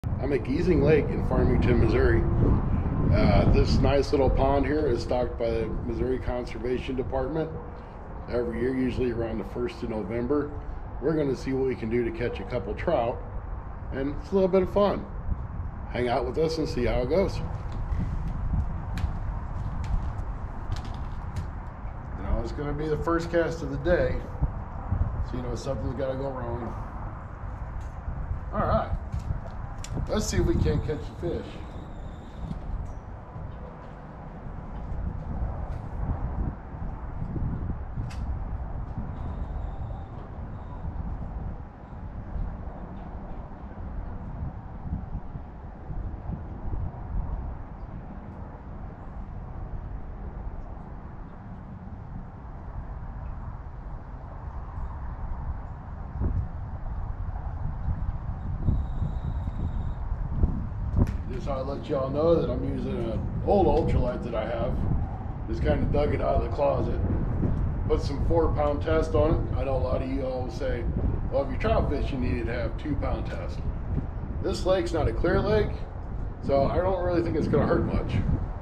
I'm at Giessing Lake in Farmington, Missouri. This nice little pond here is stocked by the Missouri Conservation Department. Every year, usually around the 1st of November, we're going to see what we can do to catch a couple trout, and it's a little bit of fun. Hang out with us and see how it goes. You know, it's going to be the first cast of the day, so you know something's got to go wrong. All right, let's see if we can't catch a fish. Just thought I'd let y'all know that I'm using an old ultralight that I have. Just kind of dug it out of the closet. Put some 4-pound test on it. I know a lot of you all say, well, if you're trout fishing, you need to have 2-pound test. This lake's not a clear lake, so I don't really think it's going to hurt much.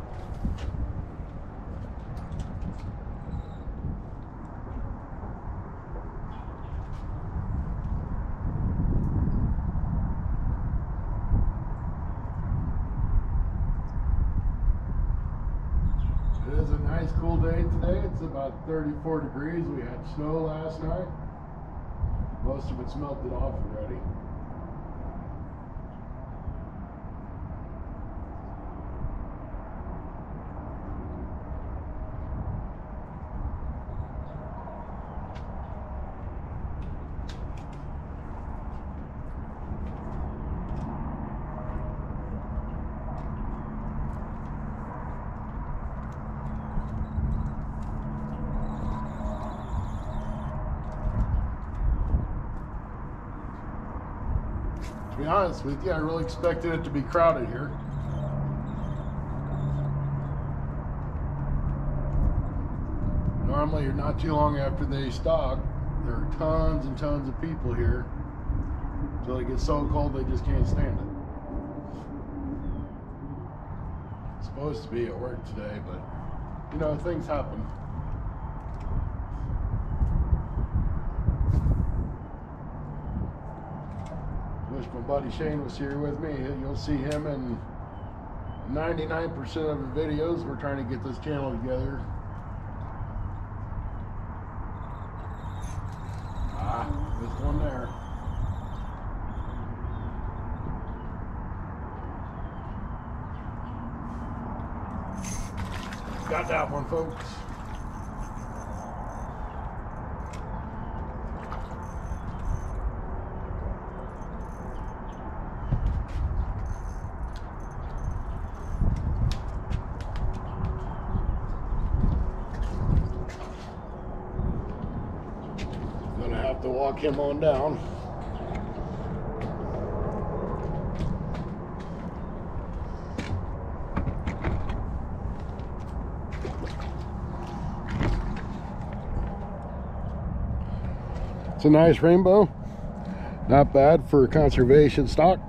It is a nice cool day today. It's about 34 degrees. We had snow last night. Most of it's melted off already. To be honest with you, I really expected it to be crowded here. Normally, not too long after they stock, there are tons and tons of people here until it gets so cold they just can't stand it. It's supposed to be at work today, but you know, things happen. Wish my buddy Shane was here with me. You'll see him in 99% of the videos. We're trying to get this channel together. There's one there. Got that one, folks. To walk him on down. It's a nice rainbow, not bad for conservation stock.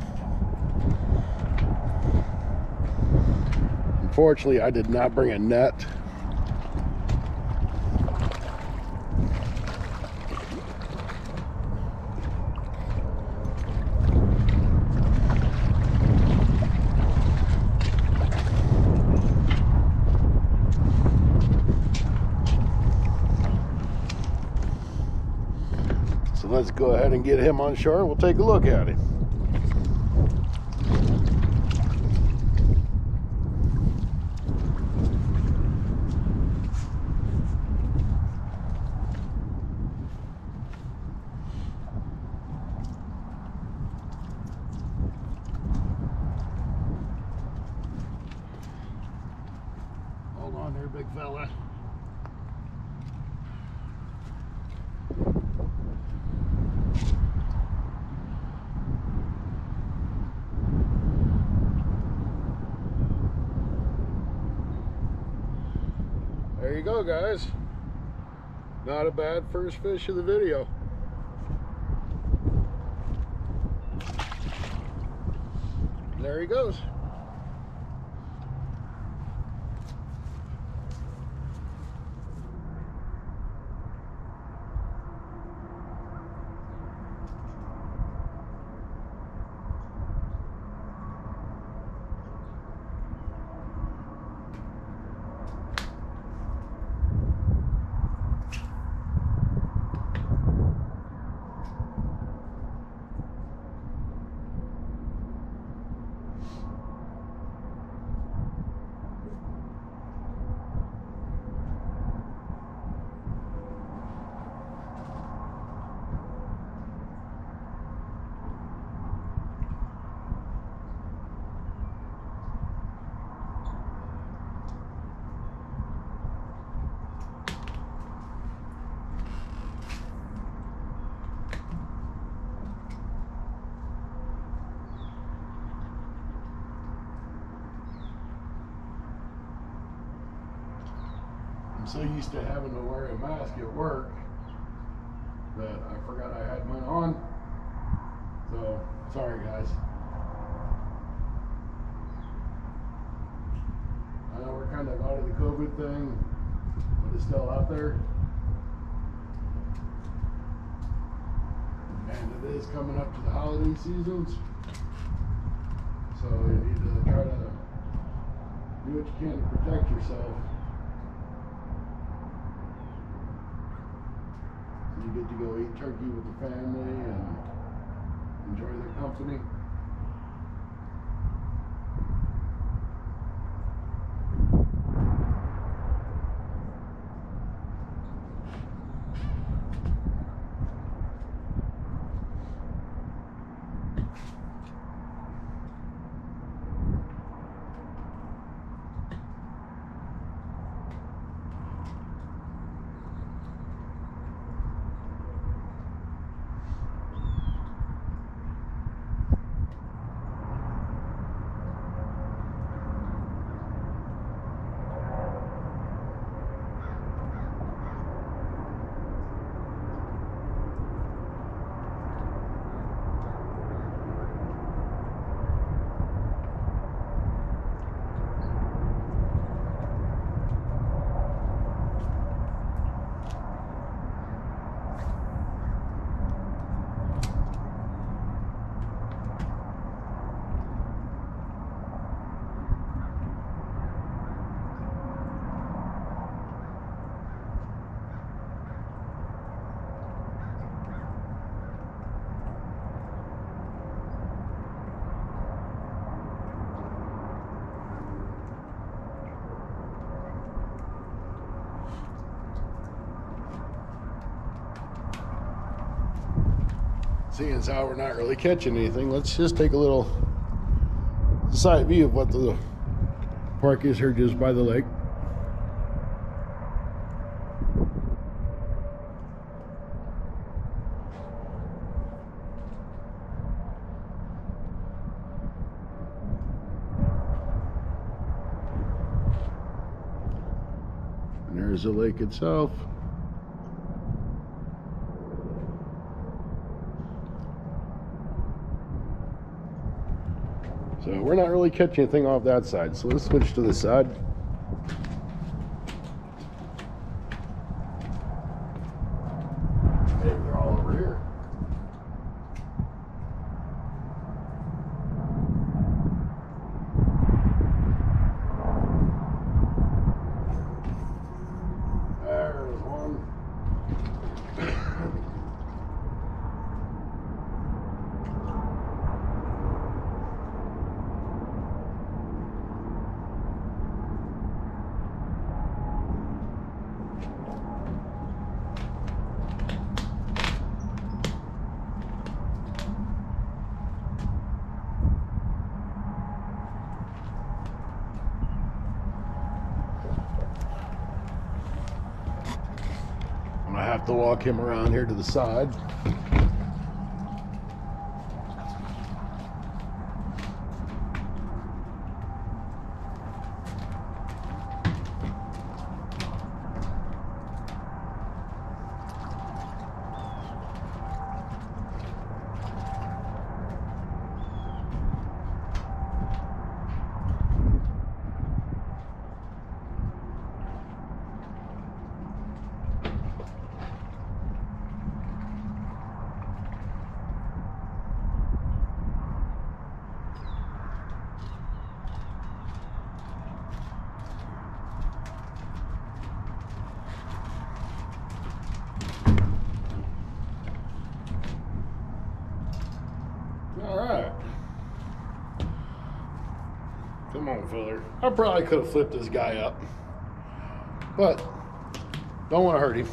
Unfortunately, I did not bring a net. So let's go ahead and get him on shore. We'll take a look at him. Hold on there, big fella. There you go, guys. Not a bad first fish of the video. There he goes. I'm so used to having to wear a mask at work that I forgot I had mine on. So, sorry guys. I know we're kind of out of the COVID thing, but it's still out there. And it is coming up to the holiday seasons. So you need to try to do what you can to protect yourself. You get to go eat turkey with the family and enjoy their company. Seeing as how we're not really catching anything, let's just take a little side view of what the park is here just by the lake. And there's the lake itself. So we're not really catching anything off that side. So let's switch to this side. Maybe they're all over here. There's one. I have to walk him around here to the side. Come on, fella. I probably could have flipped this guy up, but don't want to hurt him.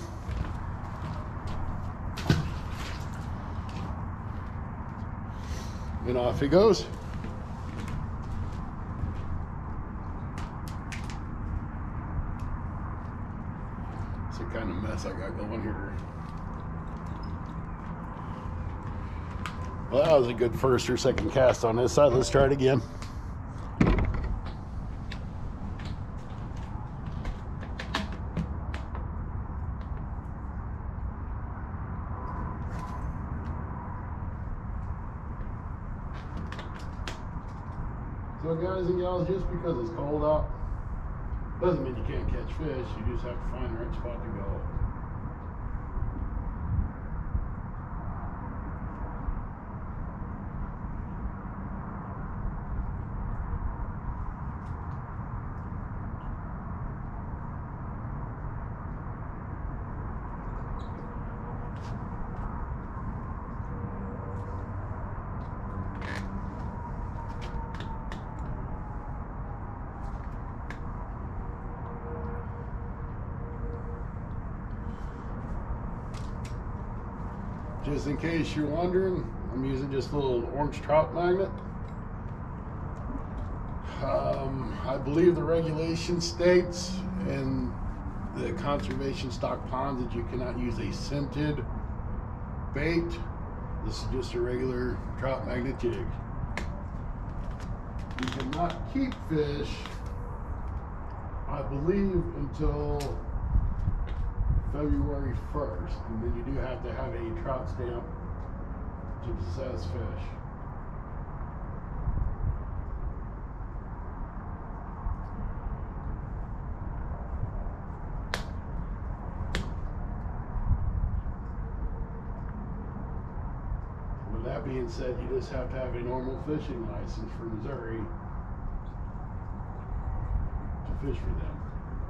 And off he goes. It's the kind of mess I got going here. Well, that was a good first or second cast on this side. Let's try it again. So guys and gals, just because it's cold out doesn't mean you can't catch fish. You just have to find the right spot to go. Just in case you're wondering, I'm using just a little orange trout magnet. I believe the regulation states in the conservation stock ponds that you cannot use a scented bait. This is just a regular trout magnet jig. You cannot keep fish, I believe, until February 1st, and then you do have to have a trout stamp to possess fish. With that being said, you just have to have a normal fishing license for Missouri to fish for them.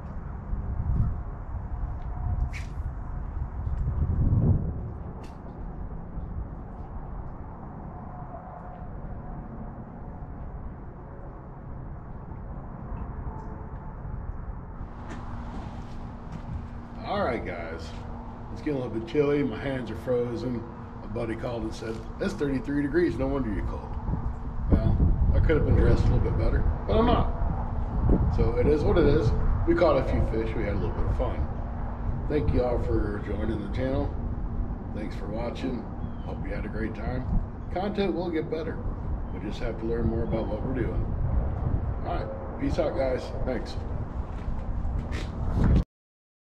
Alright guys, it's getting a little bit chilly, my hands are frozen. My buddy called and said, it's 33 degrees, no wonder you're cold. Well, I could have been dressed a little bit better, but I'm not. So it is what it is. We caught a few fish, we had a little bit of fun. Thank you all for joining the channel. Thanks for watching, hope you had a great time. Content will get better, we just have to learn more about what we're doing. Alright, peace out guys, thanks.